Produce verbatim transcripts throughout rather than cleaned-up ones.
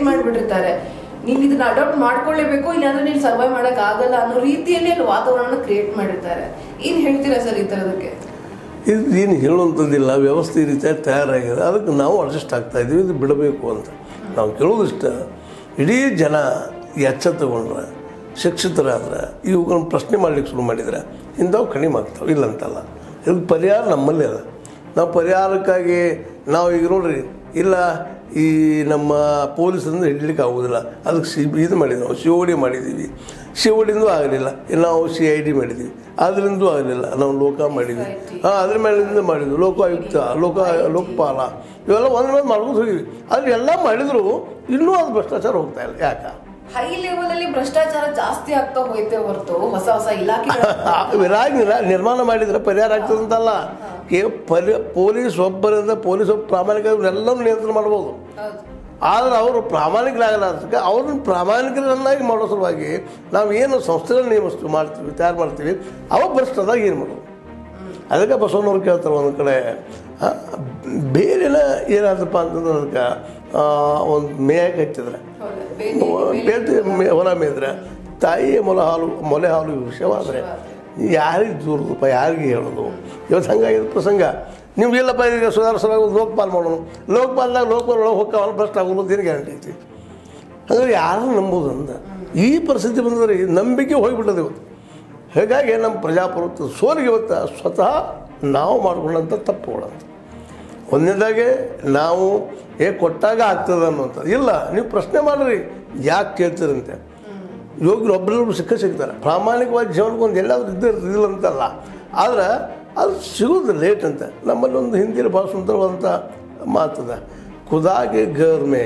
ಮಾಡಿಬಿಟ್ಟಿರ್ತಾರೆ. ನೀನು ಇದನ್ನ ಅಡಾಪ್ಟ್ ಮಾಡ್ಕೊಳ್ಳೇಬೇಕು, ಇಲ್ಲಾಂದ್ರೆ ನೀನು ಸರ್ವೈವ್ ಮಾಡಕ್ ಆಗಲ್ಲ ಅನ್ನೋ ರೀತಿಯಲ್ಲಿ ಅಲ್ಲಿ ವಾತಾವರಣ ಕ್ರಿಯೇಟ್ ಮಾಡಿರ್ತಾರೆ. ಏನ್ ಹೇಳ್ತೀರಾ ಸರ್ ಈ ತರದಕ್ಕೆ? ಇದು ಏನು ಹೇಳುವಂಥದ್ದಿಲ್ಲ, ವ್ಯವಸ್ಥೆ ಈ ರೀತಿಯಾಗಿ ತಯಾರಾಗಿದೆ, ಅದಕ್ಕೆ ನಾವು ಅಡ್ಜಸ್ಟ್ ಆಗ್ತಾ ಇದ್ದೀವಿ, ಇದು ಬಿಡಬೇಕು ಅಂತ ನಾವು ಕೇಳೋದಿಷ್ಟ. ಇಡೀ ಜನ ಎಚ್ಚೆತ್ತುಕೊಂಡ್ರೆ, ಶಿಕ್ಷಿತರಾದ್ರೆ, ಇವುಗಳನ್ನ ಪ್ರಶ್ನೆ ಮಾಡ್ಲಿಕ್ಕೆ ಶುರು ಮಾಡಿದರೆ ಇಂಥವು ಕಡಿಮೆ ಆಗ್ತಾವೆ, ಇಲ್ಲಂತಲ್ಲ. ಇದಕ್ಕೆ ಪರಿಹಾರ ನಮ್ಮಲ್ಲಿ ಅದ. ನಾವು ಪರಿಹಾರಕ್ಕಾಗಿ ನಾವು ಈಗ ನೋಡ್ರಿ, ಇಲ್ಲ ಈ ನಮ್ಮ ಪೊಲೀಸರಿಂದ ಹಿಡ್ಲಿಕ್ಕೆ ಆಗೋದಿಲ್ಲ, ಅದಕ್ಕೆ ಸಿ ಇದು ಮಾಡಿದ್ವಿ, ನಾವು ಸಿ ಒ ಡಿ ಮಾಡಿದ್ದೀವಿ, ಸಿ ಒ ಡಿಂದೂ ಆಗಲಿಲ್ಲ, ನಾವು ಸಿ ಐ ಡಿ ಮಾಡಿದ್ದೀವಿ, ಅದರಿಂದೂ ಆಗಲಿಲ್ಲ, ನಾವು ಲೋಕ ಮಾಡಿದ್ವಿ, ಹಾಂ ಅದ್ರ ಮೇಲಿಂದ ಮಾಡಿದ್ವಿ, ಲೋಕಾಯುಕ್ತ, ಲೋಕ ಲೋಕಪಾಲ, ಇವೆಲ್ಲ ಒಂದು ಮೇಲೆ ಮಾಡ್ಕೊಂಡು ಹೋಗಿದ್ವಿ. ಆದರೆ ಎಲ್ಲ ಮಾಡಿದ್ರು ಇನ್ನೂ ಅದು ಭ್ರಷ್ಟಾಚಾರ ಹೋಗ್ತಾ ಇಲ್ಲ. ಯಾಕೆ? ಹೈ ಲೆವೆಲ್ ಅಲ್ಲಿ ಭ್ರಷ್ಟಾಚಾರ ಜಾಸ್ತಿ ಆಗ್ತಾ ಹೋಯ್ತೆ ಹೊರತು ಹೊಸ ಹೊಸ ಇಲಾಖೆ ವಿರಾಗಿಲ್ಲ ನಿರ್ಮಾಣ ಮಾಡಿದ್ರೆ ಪರಿಹಾರ ಆಗ್ತದಂತಲ್ಲ. ಕೇ ಪರಿ ಪೊಲೀಸ್ ಒಬ್ಬರಿಂದ ಪೊಲೀಸ್ ಒಬ್ಬ ಪ್ರಾಮಾಣಿಕ ಎಲ್ಲರೂ ನಿಯಂತ್ರಣ ಮಾಡ್ಬೋದು. ಆದರೆ ಅವರು ಪ್ರಾಮಾಣಿಕರಾಗಲ್ಲ ಅದಕ್ಕೆ ಅವ್ರನ್ನ ಪ್ರಾಮಾಣಿಕರನ್ನಾಗಿ ಮಾಡೋ ಸಲುವಾಗಿ ನಾವು ಏನು ಸಂಸ್ಥೆಗಳನ್ನ ನೇಮಿಸ್ತೀವಿ ಮಾಡ್ತೀವಿ ತಯಾರು ಮಾಡ್ತೀವಿ, ಅವ ಭ್ರಷ್ಟದಾಗ ಏನು ಮಾಡೋದು. ಅದಕ್ಕೆ ಬಸವಣ್ಣವ್ರು ಕೇಳ್ತಾರೆ ಒಂದು ಕಡೆ, ಬೇರೆನ ಏನಾದಪ್ಪ ಅಂತಂದ್ರೆ ಅದಕ್ಕೆ ಒಂದು ಮೇಯಕ್ಕೆ ಹಚ್ಚಿದ್ರೆ ಬೇತೆ ಹೊಲ ಮೇಯ್ದ್ರೆ ತಾಯಿಯ ಮೊಲ ಹಾಲು ಮೊಲೆ ಹಾಲು ವಿಷಯವಾದರೆ ಯಾರಿಗೆ ದೂರದಪ್ಪ, ಯಾರಿಗೆ ಹೇಳೋದು? ಇವತ್ತು ಹಂಗಾಗಿದ್ದು ಪ್ರಸಂಗ. ನೀವು ಇಲ್ಲಪ್ಪ ಈಗ ಸುಧಾರಿಸೋದಾಗ ಲೋಕಪಾಲ್ ಮಾಡೋಣ, ಲೋಕಪಾಲ್ದಾಗ ಲೋಕಪಾಲ್ ಒಳಗೆ ಹೋಗ್ತಾವಲ್ಲ ಭ್ರಷ್ಟ ಆಗೋದು ಏನು ಗ್ಯಾರಂಟಿ ಐತಿ? ಹಾಗಾಗಿ ಯಾರು ನಂಬೋದು ಅಂತ ಈ ಪರಿಸ್ಥಿತಿ ಬಂದರೆ ನಂಬಿಕೆ ಹೋಗಿಬಿಟ್ಟದೆ ಇವತ್ತು. ಹೀಗಾಗಿ ನಮ್ಮ ಪ್ರಜಾಪ್ರಭುತ್ವ ಸೋಲಿಗೆ ಇವತ್ತು ಸ್ವತಃ ನಾವು ಮಾಡಿಕೊಂಡಂಥ ತಪ್ಪುಗಳಂತ. ಒಂದನೇದಾಗೆ ನಾವು ಏ ಕೊಟ್ಟಾಗ ಆಗ್ತದೆ ಅನ್ನುವಂಥದ್ದು ಇಲ್ಲ. ನೀವು ಪ್ರಶ್ನೆ ಮಾಡಿರಿ, ಯಾಕೆ ಕೇಳ್ತೀರಂತೆ. ಯೋಗ್ಯರು ಒಬ್ಬರೊಬ್ಬರು ಸಿಕ್ಕ ಸಿಗ್ತಾರೆ, ಪ್ರಾಮಾಣಿಕವಾಗಿ ಜೀವನಕ್ಕೆ ಒಂದು ಎಲ್ಲಾದ್ರೂ ಇದ್ದೇ ಇರ್ತಿದ್ದಿಲ್ಲ ಅಂತಲ್ಲ, ಆದ್ರೆ ಅದು ಸಿಗೋದು ಲೇಟ್ ಅಂತ. ನಮ್ಮಲ್ಲಿ ಒಂದು ಹಿಂದಿಯಲ್ಲಿ ಭಾಳ ಸುಂದರವಾದಂಥ ಮಾತದ, ಖುದಾಗೆ ಘರ್ ಮೇ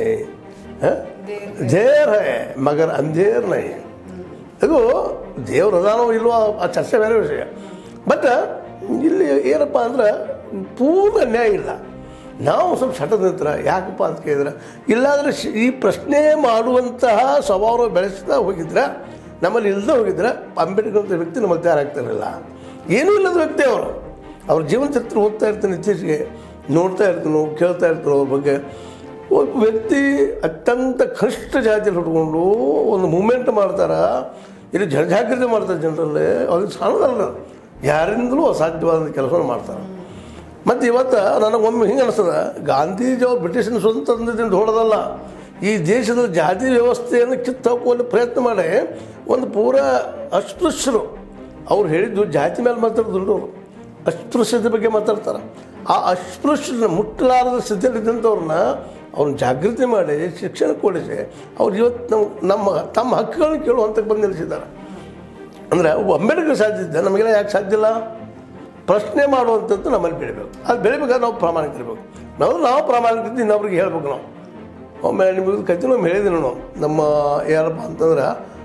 ದೇರ್ ಹೈ ಮಗರ್ ಅಂಧೇರ್ ನೈ. ಇದು ದೇವ್ರು ಅದಾನೋ ಇಲ್ವೋ ಆ ಚರ್ಚೆ ಬೇರೆ ವಿಷಯ. ಬಟ್ ಇಲ್ಲಿ ಏನಪ್ಪ ಅಂದ್ರೆ ಪೂರ್ಣ ನ್ಯಾಯ ಇಲ್ಲ. ನಾವು ಸ್ವಲ್ಪ ಶಟದ ನಂತರ ಯಾಕಪ್ಪ ಅಂತ ಕೇಳಿದ್ರೆ, ಇಲ್ಲಾಂದರೆ ಈ ಪ್ರಶ್ನೆ ಮಾಡುವಂತಹ ಸ್ವಭಾವ ಬೆಳೆಸ್ತಾ ಹೋಗಿದ್ರೆ, ನಮ್ಮಲ್ಲಿ ಇಲ್ಲದೆ ಹೋಗಿದ್ರೆ ಅಂಬೇಡ್ಕರ್ ಅಂತ ವ್ಯಕ್ತಿ ನಮ್ಮಲ್ಲಿ ತಯಾರಾಗ್ತಿರಲಿಲ್ಲ. ಏನೂ ಇಲ್ಲದ ವ್ಯಕ್ತಿ ಅವರು. ಅವ್ರ ಜೀವನ ಚರಿತ್ರೆ ಓದ್ತಾ ಇರ್ತೀನಿ, ಇತ್ತೀಚೆಗೆ ನೋಡ್ತಾ ಇರ್ತೀನೋ ಕೇಳ್ತಾ ಇರ್ತೀನೋ ಅವ್ರ ಬಗ್ಗೆ. ಒಬ್ಬ ವ್ಯಕ್ತಿ ಅತ್ಯಂತ ಕನಿಷ್ಠ ಜಾತಿಯಲ್ಲಿ ಹುಟ್ಕೊಂಡು ಒಂದು ಮೂಮೆಂಟ್ ಮಾಡ್ತಾರೆ, ಇಲ್ಲಿ ಜನಜಾಗೃತಿ ಮಾಡ್ತಾರೆ ಜನರಲ್ಲಿ. ಅವ್ರಿಗೆ ಸಾಣದಲ್ಲ, ಯಾರಿಂದಲೂ ಅಸಾಧ್ಯವಾದ ಕೆಲಸವನ್ನು ಮಾಡ್ತಾರೆ. ಮತ್ತು ಇವತ್ತು ನನಗೊಮ್ಮೆ ಹಿಂಗೆ ಅನಿಸ್ತದೆ, ಗಾಂಧೀಜಿ ಅವರು ಬ್ರಿಟಿಷಿನ ಸ್ವತಂತ್ರದಿಂದ ಹೊಡೆದಲ್ಲ, ಈ ದೇಶದ ಜಾತಿ ವ್ಯವಸ್ಥೆಯನ್ನು ಕಿತ್ತು ಹಾಕುವಲ್ಲಿ ಪ್ರಯತ್ನ ಮಾಡಿ ಒಂದು ಪೂರ ಅಸ್ಪೃಶ್ಯರು ಅವ್ರು ಹೇಳಿದ್ದು ಜಾತಿ ಮೇಲೆ ಮಾತಾಡೋದಿಲ್ಲ, ಅವರು ಅಸ್ಪೃಶ್ಯತೆ ಬಗ್ಗೆ ಮಾತಾಡ್ತಾರೆ. ಆ ಅಸ್ಪೃಶ್ಯನ ಮುಟ್ಟಲಾರದ ಸ್ಥಿತಿಯಲ್ಲಿದ್ದಂಥವ್ರನ್ನ ಅವ್ರನ್ನ ಜಾಗೃತಿ ಮಾಡಿ ಶಿಕ್ಷಣ ಕೊಡಿಸಿ ಅವ್ರು ಇವತ್ತು ನಾವು ನಮ್ಮ ತಮ್ಮ ಹಕ್ಕುಗಳನ್ನ ಕೇಳುವ ಹಂತಕ್ಕೆ ಬಂದು ನಿಲ್ಲಿಸಿದ್ದಾರೆ. ಅಂದರೆ ಒಬ್ಬ ಅಂಬೇಡ್ಕರ್ ಸಾಧ್ಯ ಇದ್ದ, ನಮಗೆಲ್ಲ ಯಾಕೆ ಸಾಧ್ಯ ಇಲ್ಲ? ಪ್ರಶ್ನೆ ಮಾಡುವಂಥದ್ದು ನಮ್ಮಲ್ಲಿ ಬೆಳಿಬೇಕು. ಅದು ಬೆಳಿಬೇಕಾದ್ರೆ ನಾವು ಪ್ರಾಮಾಣಿಕರಿರ್ಬೇಕು. ನಾವು ನಾವು ಪ್ರಾಮಾಣಿಕತೆ ಇನ್ನೊಬ್ರಿಗೆ ಹೇಳ್ಬೇಕು. ನಾವು ಒಮ್ಮೆ ನಿಮಗೆ ಕತ್ತಿ ನಾವು ಹೇಳಿದ್ದೀನಿ ನಾವು, ನಮ್ಮ ಯಾರಪ್ಪ ಅಂತಂದ್ರೆ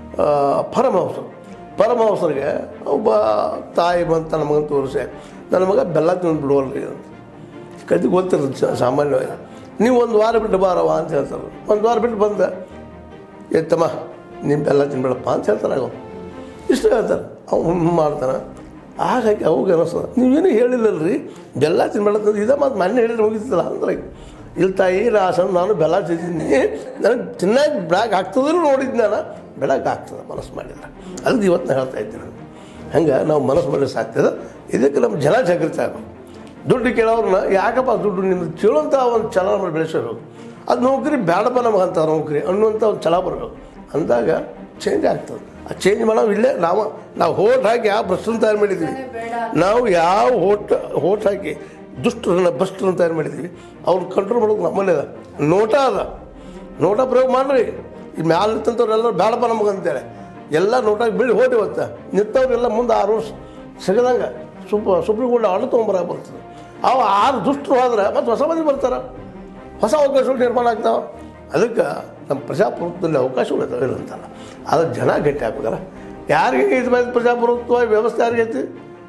ಪರಮಹಂಸರು ಪರಮಹಂಸರಿಗೆ ಒಬ್ಬ ತಾಯಿ ಬಂತ ನಮಗಂತ ತೋರಿಸಿ, ನನ್ನ ಮಗ ಬೆಲ್ಲ ತಿಂದು ಬಿಡುವಲ್ರಿ ಅಂತ ಕತ್ತಿ ಗೊತ್ತಿರ್ತದೆ ಸಾಮಾನ್ಯವಾಗಿ. ನೀವು ಒಂದು ವಾರ ಬಿಟ್ಟು ಬಾರವ ಅಂತ ಹೇಳ್ತಾರೆ. ಒಂದು ವಾರ ಬಿಟ್ಟು ಬಂದೆ, ಎತ್ತಮ್ಮ ನಿಮ್ಮ ಬೆಲ್ಲ ತಿನ್ಬೇಡಪ್ಪ ಅಂತ ಹೇಳ್ತಾರೆ. ಅವ ಇಷ್ಟು ಹೇಳ್ತಾರೆ, ಅವ್ನು ಮಾಡ್ತಾನೆ. ಹಾಗಾಗಿ ಅವಾಗ ಅನಿಸ್ತದೆ, ನೀವೇನು ಹೇಳಿಲ್ಲಲ್ರಿ ಬೆಲ್ಲ ತಿನ್ಬೇಡಂತಂದ್ರೆ ಇದೇ ಮಾತು ಮೊನ್ನೆ ಹೇಳಿದ್ರೆ ಮುಗಿತಲ್ಲ ಅಂದ್ರೆ, ಇಲ್ಲಿ ತಾಯಿ ರಾಸನ್ ನಾನು ಬೆಲ್ಲ ತಿಂತೀನಿ, ನನಗೆ ತಿನ್ನಕ್ಕೆ ಬೆಳಗ್ಗೆ ಆಗ್ತದ್ರೂ ನೋಡಿದ್ದು ನಾನು ಬೆಳಗ್ಗೆ ಆಗ್ತದೆ ಮನಸ್ಸು ಮಾಡಿದ್ರೆ. ಅದಕ್ಕೆ ಇವತ್ತು ನಾನು ಹೇಳ್ತಾ ಇದ್ದೀನಿ. ಹಂಗೆ ನಾವು ಮನಸ್ಸು ಮಾಡಲಿಕ್ಕೆ ಸಾಧ್ಯದ. ಇದಕ್ಕೆ ನಮ್ಮ ಜನ ಜಾಗೃತಿ ಆಗಬೇಕು. ದುಡ್ಡು ಕೇಳೋರನ್ನ ಯಾಕಪ್ಪ ದುಡ್ಡು ನಿಮ್ಮದು ಕೇಳುವಂಥ ಒಂದು ಛಲ ಮಾಡಿ ಬೆಳೆಸಬೇಕು. ಅದು ನೌಕರಿ ಬೇಡಪ್ಪ ನಮಗಂತ ನೌಕರಿ ಅನ್ನುವಂಥ ಒಂದು ಛಲ ಬರಬೇಕು. ಅಂದಾಗ ಚೇಂಜ್ ಆಗ್ತದೆ. ಆ ಚೇಂಜ್ ಮಾಡೋವು ಇಲ್ಲೇ ನಾವು ನಾವು ಹೋಟ್ ಹಾಕಿ ಯಾವ ಭ್ರಷ್ಟರನ್ನ ತಯಾರು ಮಾಡಿದ್ದೀವಿ, ನಾವು ಯಾವ ಹೋಟ್ ಹೋಟ್ ಹಾಕಿ ದುಷ್ಟರನ್ನ ಭ್ರಷ್ಟರನ್ನ ತಯಾರು ಮಾಡಿದ್ದೀವಿ, ಅವ್ರು ಕಂಟ್ರೋಲ್ ಮಾಡೋದು ನಮ್ಮಲ್ಲೇ ಅದ. ನೋಟ ಅದ, ನೋಟ ಪ್ರಯೋಗ ಮಾಡಿರಿ. ಈ ಮ್ಯಾಲೆ ನಿಂತವ್ರೆಲ್ಲರೂ ಬೇಡಪ್ಪ ನಮಗಂತೇಳಿ ಎಲ್ಲ ನೋಟಾಗಿ ಬೀಳಿ ಹೋಟಿ ಇವತ್ತು ನಿಂತವ್ರಿಗೆಲ್ಲ ಮುಂದೆ ಆರು ವರ್ಷ ಸಿಗದಂಗೆ ಸುಪ್ ಸುಪ್ರೀಂ ಕೋರ್ಟ್ ಆರ್ಡರ್ ತೊಗೊಂಬರಕ್ಕೆ ಬರ್ತದೆ. ಅವು ಆರು ದುಷ್ಟರು ಹೋದ್ರೆ ಮತ್ತು ಹೊಸ ಮಂದಿ ಬರ್ತಾರೆ, ಹೊಸ ಅವಕಾಶಗಳು ನಿರ್ಮಾಣ ಆಗ್ತಾವೆ. ಅದಕ್ಕೆ ನಮ್ಮ ಪ್ರಜಾಪ್ರಭುತ್ವದಲ್ಲಿ ಅವಕಾಶಗಳು ಇದ್ದಾವೆ ಅಂತಲ್ಲ, ಆದರೆ ಜನ ಗಟ್ಟಿ ಹಾಕ್ಬೇಕಲ್ಲ. ಯಾರಿಗೆ ಇದು ಮೇಲೆ ಪ್ರಜಾಪ್ರಭುತ್ವ ವ್ಯವಸ್ಥೆ ಯಾರಿಗೈತಿ?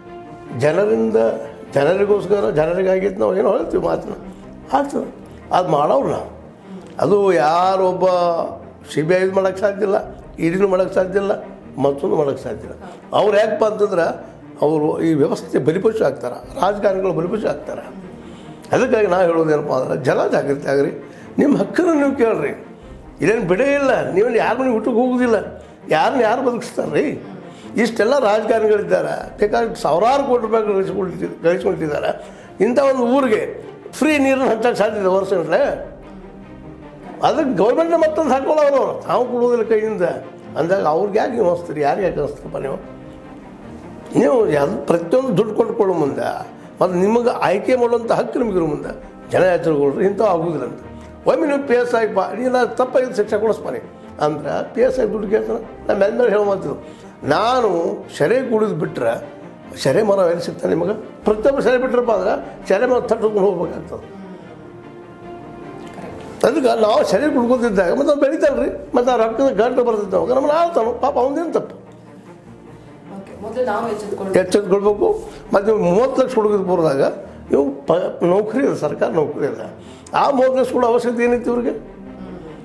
ಜನರಿಂದ ಜನರಿಗೋಸ್ಕರ ಜನರಿಗಾಗೈತಿ. ನಾವು ಏನೋ ಹೇಳ್ತೀವಿ ಮಾತನ್ನ ಆಗ್ತದೆ. ಅದು ಮಾಡೋರು ನಾವು. ಅದು ಯಾರೊಬ್ಬ ಸಿ ಬಿ ಐ ಇದು ಮಾಡೋಕ್ಕೆ ಸಾಧ್ಯ ಇಲ್ಲ, ಇಡಿನೂ ಮಾಡೋಕ್ಕೆ ಸಾಧ್ಯ ಇಲ್ಲ, ಮತ್ತೊಂದು ಮಾಡೋಕ್ಕೆ ಸಾಧ್ಯ ಇಲ್ಲ. ಅವ್ರು ಯಾಕಪ್ಪ ಅಂತಂದ್ರೆ ಅವರು ಈ ವ್ಯವಸ್ಥೆ ಬಲಿಪಶು ಆಗ್ತಾರೆ, ರಾಜಕಾರಣಿಗಳು ಬಲಿಪಶು ಆಗ್ತಾರೆ. ಅದಕ್ಕಾಗಿ ನಾವು ಹೇಳೋದೇನಪ್ಪ ಅಂದ್ರೆ ಜನ ಜಾಗೃತಿ ಆಗ್ರಿ, ನಿಮ್ಮ ಹಕ್ಕನ್ನು ನೀವು ಕೇಳ್ರಿ. ಇಲ್ಲೇನು ಬಿಡೇ ಇಲ್ಲ, ನೀವೇನು ಯಾರ ಮನೆಗೆ ಊಟಕ್ಕೆ ಹೋಗೋದಿಲ್ಲ, ಯಾರನ್ನ ಯಾರು ಬದುಕಿಸ್ತಾರೆ ರೀ? ಇಷ್ಟೆಲ್ಲ ರಾಜಕಾರಣಿಗಳಿದ್ದಾರೆ, ಬೇಕಾದ್ರೆ ಸಾವಿರಾರು ಕೋಟಿ ರೂಪಾಯಿ ಗಳಿಸ್ಕೊಳ್ತಿ ಗಳಿಸ್ಕೊಳ್ತಿದ್ದಾರೆ. ಇಂಥ ಒಂದು ಊರಿಗೆ ಫ್ರೀ ನೀರನ್ನು ಹಂಚಕ್ಕೆ ಸಾಧ್ಯತೆ ವರ್ಷ ಅಂದರೆ ಅದಕ್ಕೆ ಗೌರ್ಮೆಂಟ್ ಮತ್ತೊಂದು ಹಾಕೊಳ್ಳೋರು ತಾವು ಕೊಡೋದಿಲ್ಲ ಕೈಯಿಂದ ಅಂದಾಗ ಅವ್ರಿಗೆ ಯಾಕೆ ನೀವು ಹಸ್ತೀರಿ? ಯಾರಿಗೆ ಯಾಕೆ ಹಸ್ತೀರಪ್ಪ ನೀವು? ನೀವು ಅದು ಪ್ರತಿಯೊಂದು ದುಡ್ಡು ಕೊಟ್ಕೊಳ್ಳೋ ಮುಂದೆ ಮತ್ತು ನಿಮಗೆ ಆಯ್ಕೆ ಮಾಡುವಂಥ ಹಕ್ಕು ನಿಮಗಿರೋ ಮುಂದೆ ಜನ ಎಚ್ಚರಗೊಳ್ರಿ, ಇಂಥವು ಆಗೋದಿಲ್ಲ ಅಂತ. ಒಮ್ಮೆ ನೀವು ಪಿ ಎಸ್ ಆಗಿ ಬಾ, ನೀನು ತಪ್ಪಾಗಿ ಶಿಕ್ಷೆ ಕೊಡಿಸ್ಪಾನೆ ಅಂದ್ರೆ ಪಿ ಎಸ್ ಆಗಿ ದುಡ್ಡು ಕೇಳ್ತಾನೆ. ನಾನು ಮೇಲೆ ಮೇಲೆ ಹೇಳೋ ಮಾತಿದ್ದು, ನಾನು ಸೆರೆ ಕುಡಿದು ಬಿಟ್ಟರೆ ಸೆರೆ ಮರ ಎಲ್ಲಿ ಸಿಗ್ತಾನೆ ನಿಮಗೆ? ಪ್ರತಿಯೊಬ್ಬರು ಸೆರೆ ಬಿಟ್ಟರಪ್ಪ ಅಂದ್ರೆ ಸೆರೆ ಮರ ತಟ್ಕೊಂಡು ಹೋಗ್ಬೇಕಾಗ್ತದೆ. ಅದಕ್ಕೆ ನಾವು ಸೆರೆ ಕುಡ್ಕೊತಿದ್ದಾಗ ಮತ್ತು ಅವ್ನು ಬೆಳಿತಾನೆ ರೀ, ಮತ್ತು ಆ ರೊಕ್ಕದ ಗಂಟು ಬರ್ತಿದ್ದ ಅವಾಗ ನಮ್ಮನ್ನು ಆಳ್ತಾನೆ. ಪಾಪ ಅವನದೇನು ತಪ್ಪು? ಎಚ್ಚೆತ್ಕೊಳ್ಬೇಕು. ಮತ್ತು ನೀವು ಮೂವತ್ತು ಲಕ್ಷ ಹುಡುಗಿದ್ ಬರೋದಾಗ ಇವು ಪ ನೌಕರಿ ಇದೆ, ಸರ್ಕಾರ ನೌಕರಿ ಇದೆ. ಆ ಮೂವತ್ತು ಲಕ್ಷ ಕೂಡ ಅವಶ್ಯಕತೆ ಏನೈತಿ ಇವ್ರಿಗೆ?